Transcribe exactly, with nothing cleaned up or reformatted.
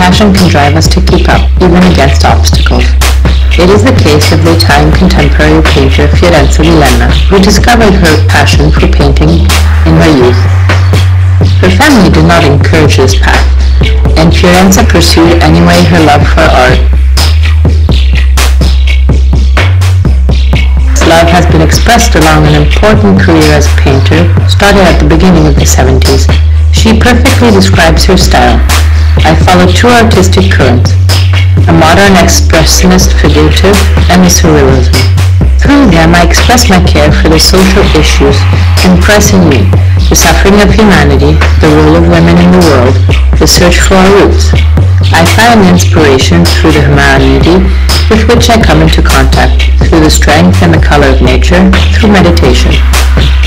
passion can drive us to keep up, even against obstacles. It is the case of the Italian contemporary painter Fiorenza di Lenna, who discovered her passion for painting in her youth. Her family did not encourage this path, and Fiorenza pursued anyway her love for art. This love has been expressed along an important career as a painter, started at the beginning of the seventies. She perfectly describes her style. I follow two artistic currents, a modern expressionist figurative and a surrealism. Through them I express my care for the social issues impressing me, the suffering of humanity, the role of women in the world, the search for our roots. I find inspiration through the humanity with which I come into contact, through the strength and the color of nature, through meditation.